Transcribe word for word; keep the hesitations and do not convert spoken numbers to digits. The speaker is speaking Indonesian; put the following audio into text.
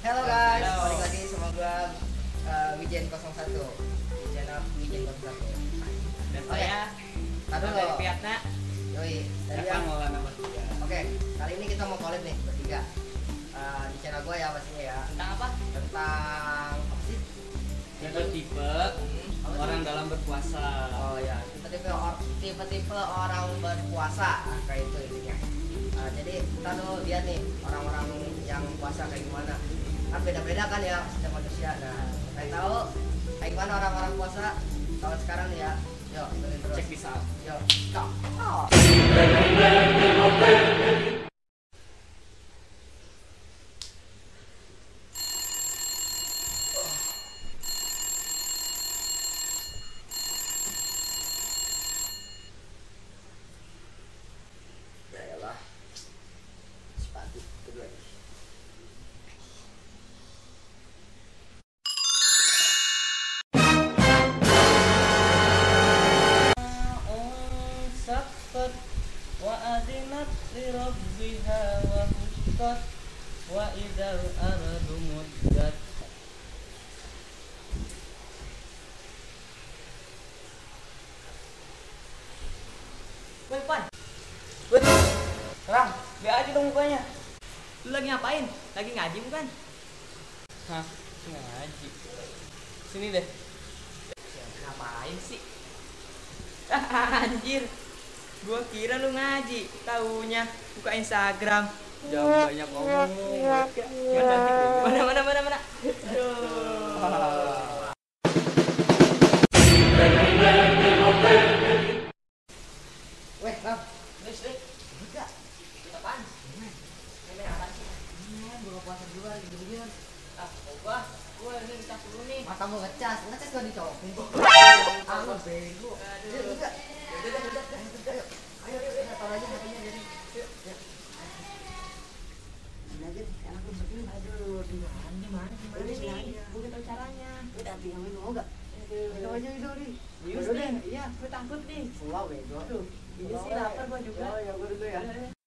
Halo guys, Halo. balik lagi sama gua uh, Wijen nol satu di channel Wijen nol satu. Dan Oke. saya Taduh dari lo. Piatna. Yoi, dari Evan yang Maulana bertiga. Oke, kali ini kita mau collab nih bertiga. Uh, di channel gua ya pastinya ya. Tentang apa? Tentang apa sih? Tipe-tipe Apa sih? orang dalam berpuasa. Oh ya, tipe-tipe or, tipe-tipe orang berpuasa, nah, kayak itu intinya. Uh, jadi kita tuh lihat nih orang-orang yang puasa kayak gimana. Kan beda-beda kan ya setiap manusia. Nah, kayak tahu kayak gimana orang-orang puasa tahun sekarang nih ya. Yuk, dengerin terus. Check this out. Yuk, go. Oh. Ya elah. Sepatu kedua nih. Saqqat wa adinat li rabbiha wa huqqat wa idzal ardu muddat. Woi Pan, Wih, Ram, biar aja dong mukanya. Lu lagi ngapain? Lagi ngaji bukan? Hah, ngaji. Sini deh. Ngapain sih? Ah, anjir. Gua kira lu ngaji, taunya buka Instagram. Jangan banyak ngomong. Mana mana mana mana. Aduh. weh, Bang. Wes, wes. Enggak. Apaan? Ini apaan sih? Ini buka puasa dulu lagi begini. Ah, gua, gua ini kita dulu nih. Mata gua ngecas, ngecas gua dicolopin. Ah, lu bego. Aduh. Yuk, enggak. Udah, udah, udah, udah, ayo. Ayo, ayo, ayo, taruh aja hatinya jadi. Yuk, yuk. Ini aja, enak lu begini. Aduh, di mana, di mana, di mana nih? Gua tahu caranya. Udah, diamin mau enggak? Itu aja itu nih. Serius Udah, nih? Iya. Gue takut nih. Pulau bego. Aduh, ini sih lapar gua juga. Oh, ya gua dulu ya.